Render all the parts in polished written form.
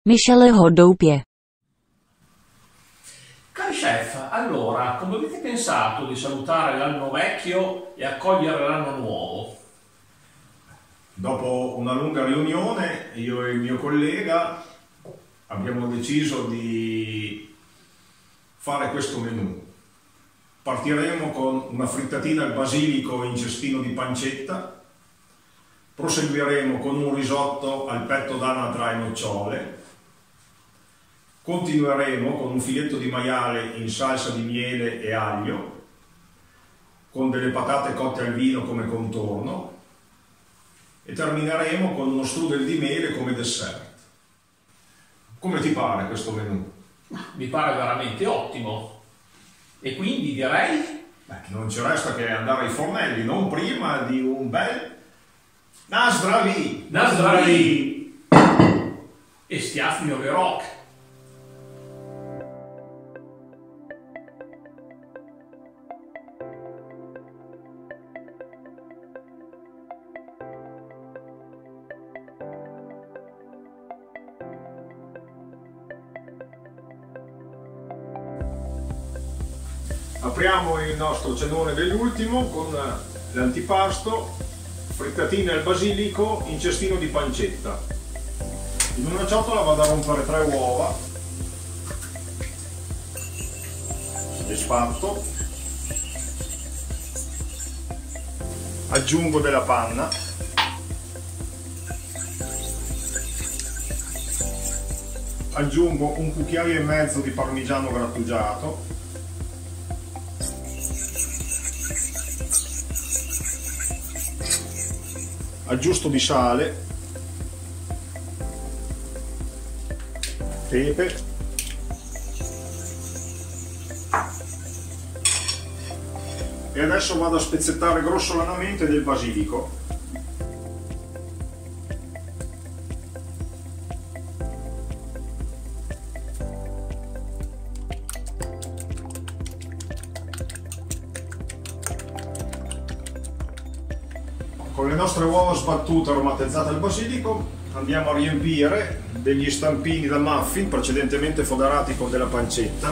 Micheleho doupě. Cari chef, allora, come avete pensato di salutare l'anno vecchio e accogliere l'anno nuovo? Dopo una lunga riunione, io e il mio collega abbiamo deciso di fare questo menù. Partiremo con una frittatina al basilico in cestino di pancetta, proseguiremo con un risotto al petto d'anatra e nocciole, continueremo con un filetto di maiale in salsa di miele e aglio, con delle patate cotte al vino come contorno e termineremo con uno strudel di mele come dessert. Come ti pare questo menù? Mi pare veramente ottimo. E quindi direi? Non ci resta che andare ai fornelli, non prima di un bel Nazdravi! Nazdravi! E stiafmi ove rock! Apriamo il nostro cenone dell'ultimo con l'antipasto, frittatine al basilico in cestino di pancetta. In una ciotola vado a rompere 3 uova, le sfatto, aggiungo della panna, aggiungo un cucchiaio e mezzo di parmigiano grattugiato, aggiusto di sale, pepe, e adesso vado a spezzettare grossolanamente del basilico. Con le nostre uova sbattute aromatizzate al basilico andiamo a riempire degli stampini da muffin precedentemente foderati con della pancetta.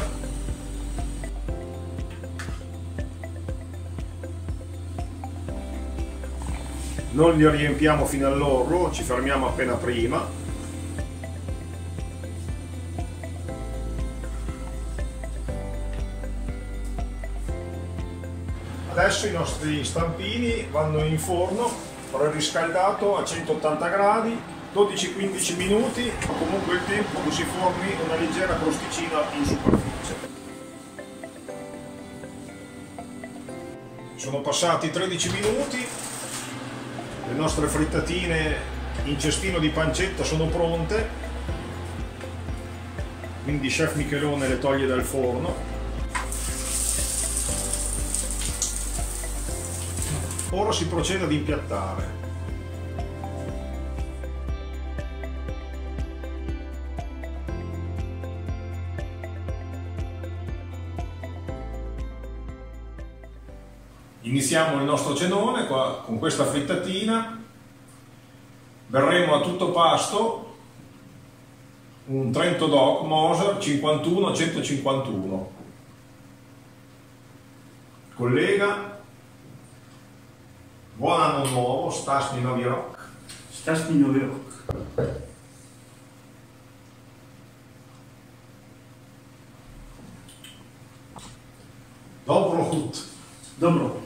Non li riempiamo fino all'orlo, ci fermiamo appena prima. Adesso i nostri stampini vanno in forno preriscaldato a 180 gradi, 12-15 minuti, o comunque il tempo che si formi una leggera crosticina in superficie. Sono passati 13 minuti, le nostre frittatine in cestino di pancetta sono pronte, quindi chef Michelone le toglie dal forno. Ora si procede ad impiattare. Iniziamo il nostro cenone qua, con questa frittatina. Berremo a tutto pasto un Trento DOC Moser 51-151. Collega, buon anno nuovo, Stas mi Novi Rok. Stas mi Novi Rok. Dobro hut. Dobro.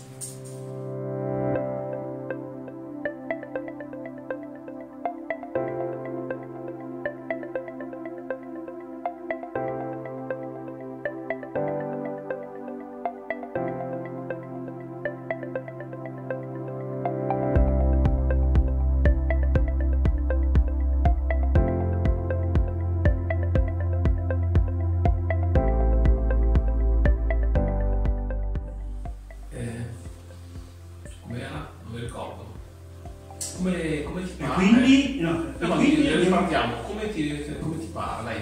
Come ti pare? E quindi? No, ripartiamo. Come ti pare, dai?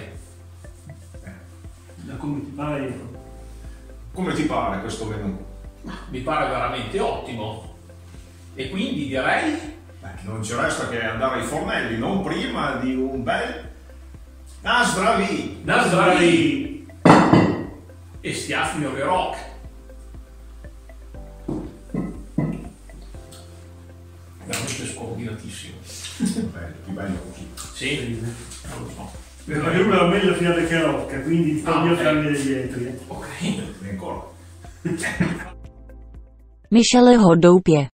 Come ti pare? Come ti pare questo menù? Mi pare veramente ottimo. E quindi direi? Non ci resta che andare ai fornelli, non prima di un bel Nazdravi! Nazdravi! E stiaffi mio rock. Veramente scombinatissimo. Bello, più bello così. Sì, non lo so. Perché lui è meglio finale che rocca, quindi togli ok. farmi le dietri. Ok. E ancora. Michele ho doupě.